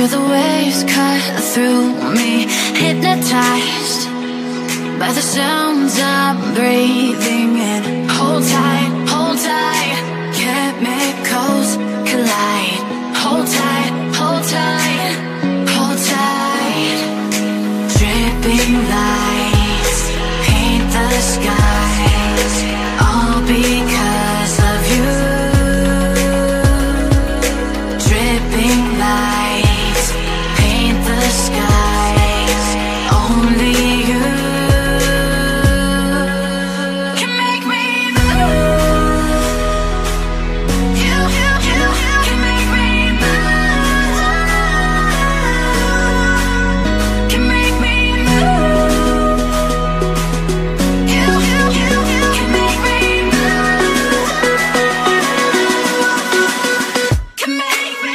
the waves cut through me, hypnotized by the sounds I'm breathing in. Hold tight, chemicals collide. Hold tight, hold tight, hold tight. Dripping lights paint the skies, all because of you. Dripping lights paint the skies, only you can make me move. You can make me move. Can make me move. You can make me move. Can make me.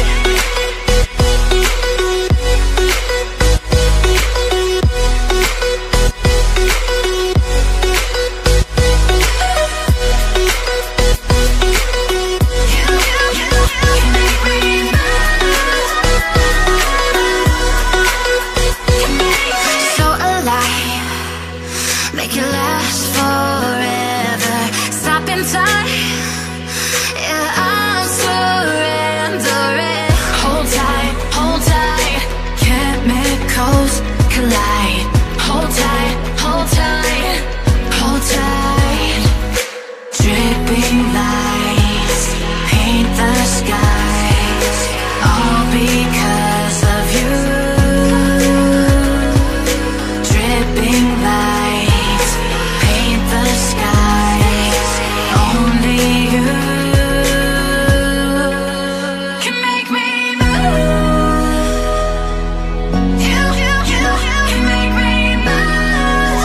So alive, make it last forever. Stop in time, yeah, I'm surrendering. Hold tight, chemicals collide. Hold tight, hold tight, hold tight. Dripping lights paint the skies, all because of you. Dripping lights paint the skies, only you can make me move. You can make me move.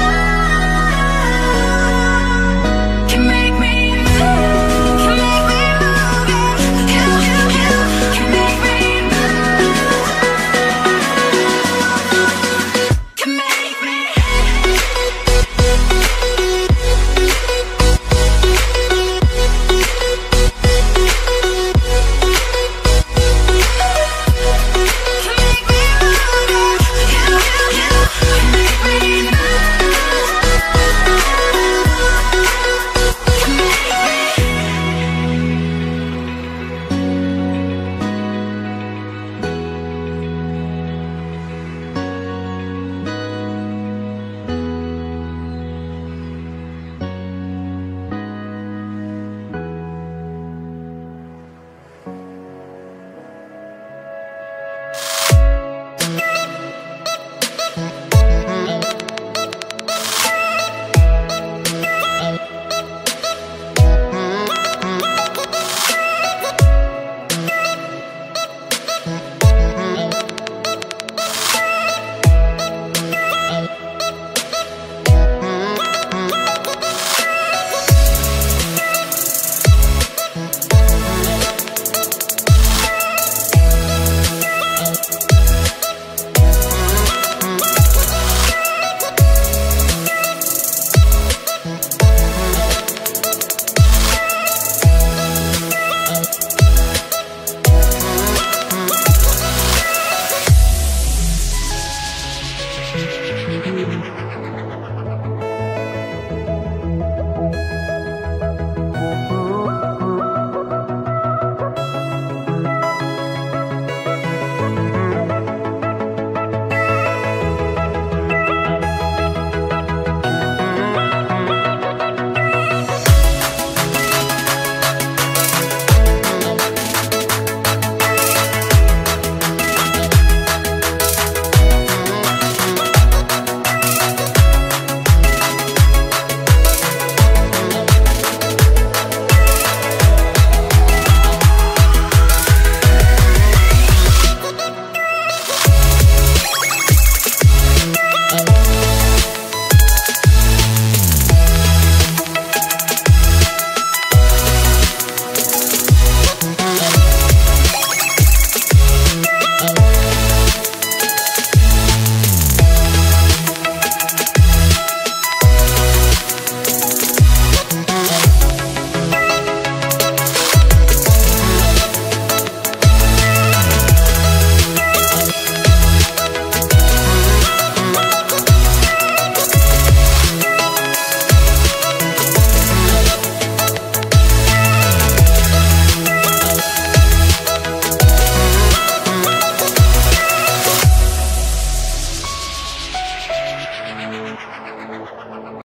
Can make me move. Can make me move. You can make me move. Can make me.